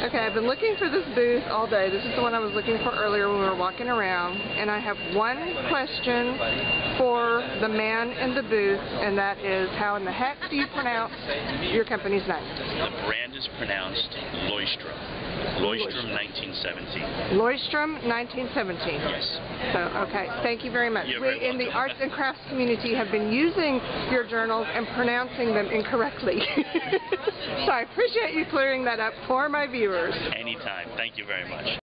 Okay, I've been looking for this booth all day. This is the one I was looking for earlier when we were walking around. And I have one question for the man in the booth, and that is, how in the heck do you pronounce your company's name? The brand is pronounced Leuchtturm. Leuchtturm 1917. Leuchtturm 1917. Yes. So, okay, thank you very much. You're We very in the welcome. arts and crafts community have been using your journals and pronouncing them incorrectly. So I appreciate you clearing that up for my viewers. Anytime. Thank you very much.